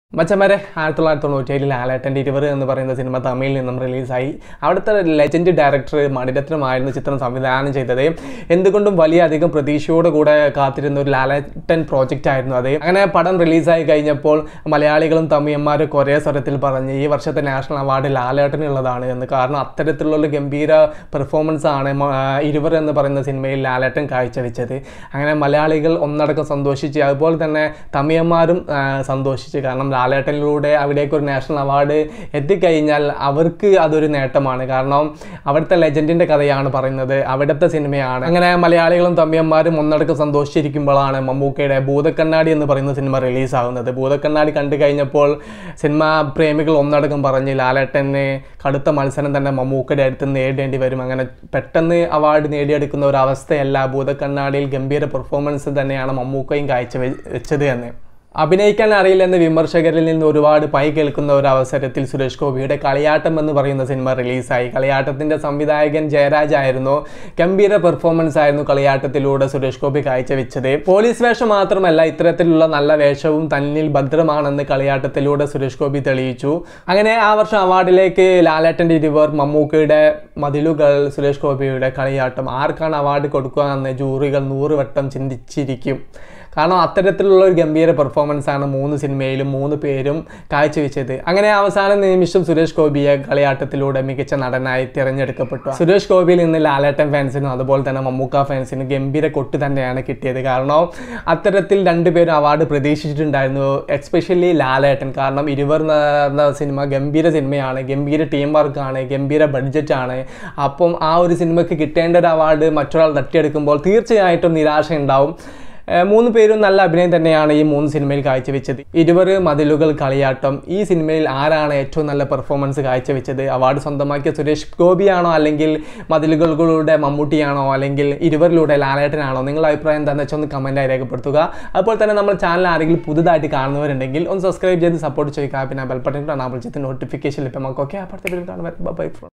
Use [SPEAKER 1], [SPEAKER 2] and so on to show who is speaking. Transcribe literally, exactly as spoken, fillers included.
[SPEAKER 1] മച്ചന്മാരെ ആയിരത്തി തൊള്ളായിരത്തി തൊണ്ണൂറ്റേഴിൽ ലാലേട്ടൻ്റെ ഇരുവർ എന്ന് പറയുന്ന സിനിമ തമിഴിൽ നിന്നും റിലീസായി. അവിടുത്തെ ലെജൻഡ് ഡയറക്ടർ മണിരത്നമായിരുന്നു ചിത്രം സംവിധാനം ചെയ്തത്. എന്തുകൊണ്ടും വലിയ അധികം പ്രതീക്ഷയോട് കൂടെ കാത്തിരുന്ന ഒരു ലാലേട്ടൻ പ്രോജക്റ്റ് ആയിരുന്നു അത്. അങ്ങനെ പടം റിലീസായി കഴിഞ്ഞപ്പോൾ മലയാളികളും തമിഴന്മാരും ഒരേ സ്വരത്തിൽ പറഞ്ഞ് ഈ വർഷത്തെ നാഷണൽ അവാർഡ് ലാലേട്ടനുള്ളതാണ് എന്ന്. കാരണം അത്തരത്തിലുള്ള ഗംഭീര പെർഫോമൻസ് ആണ് ഇരുവർ എന്ന് പറയുന്ന സിനിമയിൽ ലാലേട്ടൻ കാഴ്ചവെച്ചത്. അങ്ങനെ മലയാളികൾ ഒന്നടക്കം സന്തോഷിച്ച്, അതുപോലെ തന്നെ തമിഴന്മാരും സന്തോഷിച്ച്. കാരണം ലാലേട്ടനിലൂടെ അവിടേക്ക് ഒരു നാഷണൽ അവാർഡ് എത്തിക്കഴിഞ്ഞാൽ അവർക്ക് അതൊരു നേട്ടമാണ്. കാരണം അവിടുത്തെ ലെജൻഡിൻ്റെ കഥയാണ് പറയുന്നത്, അവിടുത്തെ സിനിമയാണ്. അങ്ങനെ മലയാളികളും തമിഴന്മാരും ഒന്നടക്കം സന്തോഷിച്ചിരിക്കുമ്പോഴാണ് മമ്മൂക്കയുടെ ഭൂതക്കണ്ണാടി എന്ന് പറയുന്ന സിനിമ റിലീസാവുന്നത്. ഭൂതക്കണ്ണാടി കണ്ടു കഴിഞ്ഞപ്പോൾ സിനിമാ പ്രേമികൾ ഒന്നടക്കം പറഞ്ഞ് ലാലേട്ടന് കടുത്ത മത്സരം തന്നെ മമ്മൂക്കയുടെ അടുത്ത് നേടേണ്ടി വരും. അങ്ങനെ പെട്ടെന്ന് അവാർഡ് നേടിയെടുക്കുന്ന ഒരു അവസ്ഥയല്ല, ഭൂതക്കണ്ണാടിയിൽ ഗംഭീര പെർഫോമൻസ് തന്നെയാണ് മമ്മൂക്കയും കാഴ്ച വെച്ചത് എന്ന്. അഭിനയിക്കാൻ അറിയില്ലെന്ന് വിമർശകരിൽ നിന്ന് ഒരുപാട് പൈ കേൾക്കുന്ന ഒരു അവസരത്തിൽ സുരേഷ് ഗോപിയുടെ കളിയാട്ടം എന്ന് പറയുന്ന സിനിമ റിലീസായി. കളിയാട്ടത്തിൻ്റെ സംവിധായകൻ ജയരാജ് ആയിരുന്നു. ഗംഭീര പെർഫോമൻസ് ആയിരുന്നു കളിയാട്ടത്തിലൂടെ സുരേഷ് ഗോപി കാഴ്ചവെച്ചത്. പോലീസ് വേഷം മാത്രമല്ല, ഇത്തരത്തിലുള്ള നല്ല വേഷവും തന്നിൽ ഭദ്രമാണെന്ന് കളിയാട്ടത്തിലൂടെ സുരേഷ് ഗോപി തെളിയിച്ചു. അങ്ങനെ ആ വർഷം അവാർഡിലേക്ക് ലാലേട്ടൻ്റെ ഇരുവർ, മമ്മൂക്കയുടെ മതിലുകൾ, സുരേഷ് ഗോപിയുടെ കളിയാട്ടം, ആർക്കാണ് അവാർഡ് കൊടുക്കുക എന്ന് ജൂറികൾ നൂറ് വട്ടം ചിന്തിച്ചിരിക്കും. കാരണം അത്തരത്തിലുള്ള ഒരു ഗംഭീര പെർഫോമൻസ് ആണ് മൂന്ന് സിനിമയിലും മൂന്ന് പേരും കാഴ്ചവെച്ചത്. അങ്ങനെ അവസാന നിമിഷം സുരേഷ് ഗോപിയെ കളിയാട്ടത്തിലൂടെ മികച്ച നടനായി തിരഞ്ഞെടുക്കപ്പെട്ടു. സുരേഷ് ഗോപിയിൽ നിന്ന് ലാലേട്ടൻ ഫാൻസിനും അതുപോലെ തന്നെ മമ്മൂക്ക ഫാൻസിനും ഗംഭീര കൊട്ട് തന്നെയാണ് കിട്ടിയത്. കാരണം അത്തരത്തിൽ രണ്ടുപേരും അവാർഡ് പ്രതീക്ഷിച്ചിട്ടുണ്ടായിരുന്നു, എസ്പെഷ്യലി ലാലേട്ടൻ. കാരണം ഇരുവർ എന്ന സിനിമ ഗംഭീര സിനിമയാണ്, ഗംഭീര ടീം വർക്കാണ്, ഗംഭീര ബഡ്ജറ്റാണ്. അപ്പം ആ ഒരു സിനിമയ്ക്ക് കിട്ടേണ്ട ഒരു അവാർഡ് മറ്റൊരാൾ തട്ടിയെടുക്കുമ്പോൾ തീർച്ചയായിട്ടും നിരാശ ഉണ്ടാവും. മൂന്ന് പേരും നല്ല അഭിനയം തന്നെയാണ് ഈ മൂന്ന് സിനിമയിൽ കാഴ്ചവെച്ചത്. ഇരുവർ, മതിലുകൾ, കളിയാട്ടം. ഈ സിനിമയിൽ ആരാണ് ഏറ്റവും നല്ല പെർഫോമൻസ് കാഴ്ചവെച്ചത്? അവാർഡ് സ്വന്തമാക്കിയ സുരേഷ് ഗോപിയാണോ, അല്ലെങ്കിൽ മതിലുകളിലൂടെ മമ്മൂട്ടിയാണോ, അല്ലെങ്കിൽ ഇരുവരിലൂടെ ലാലേട്ടനാണോ? നിങ്ങളുടെ അഭിപ്രായം എന്താണെന്ന് വെച്ചാൽ ഒന്ന് കമൻറ്റായി രേഖപ്പെടുത്തുക. അതുപോലെ തന്നെ നമ്മുടെ ചാനൽ ആരെങ്കിലും പുതുതായിട്ട് കാണുന്നവരുണ്ടെങ്കിൽ ഒന്ന് സബ്സ്ക്രൈബ് ചെയ്ത് സപ്പോർട്ട് ചെയ്യുക. പിന്നെ ബെൽ ബട്ടൺ കാണാൻ നോട്ടിഫിക്കേഷൻ ലഭ്യമാക്കുക. ഓക്കെ, അപ്പോഴത്തെ കാണുമ്പോൾ ബൈ.